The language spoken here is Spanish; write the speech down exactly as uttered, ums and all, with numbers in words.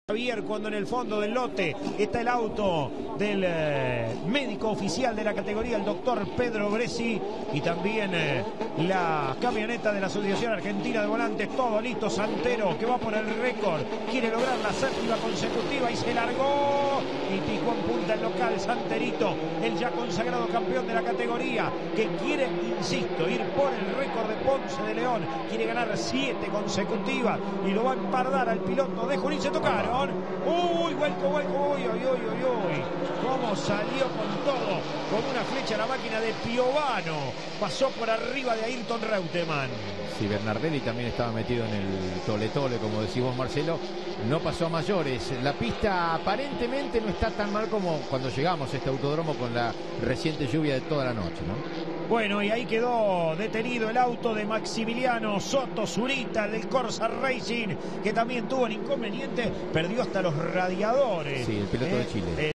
Javier, cuando en el fondo del lote está el auto del eh, médico oficial de la categoría, el doctor Pedro Bresi, y también eh, la camioneta de la Asociación Argentina de Volantes, todo listo. Santero, que va por el récord, quiere lograr la séptima consecutiva y se largó y picó en punta el local Santerito, el ya consagrado campeón de la categoría, que quiere, insisto, ir por el récord de Ponce de León, quiere ganar siete consecutivas y lo va a empardar al piloto de Junín. Se tocaron. Uy, vuelco, vuelco, uy, uy, uy, uy, uy. Cómo salió con todo, como una flecha a la máquina de Piovano. Pasó por arriba de Ayrton Reutemann. Sí, Bernardelli también estaba metido en el tole-tole, como decís vos, Marcelo. No pasó a mayores. La pista aparentemente no está tan mal como cuando llegamos a este autódromo con la reciente lluvia de toda la noche, ¿no? Bueno, y ahí quedó detenido el auto de Maximiliano Soto Zurita, del Corsa Racing, que también tuvo un inconveniente, perdió hasta los radiadores. Sí, el piloto eh, de Chile. Eh,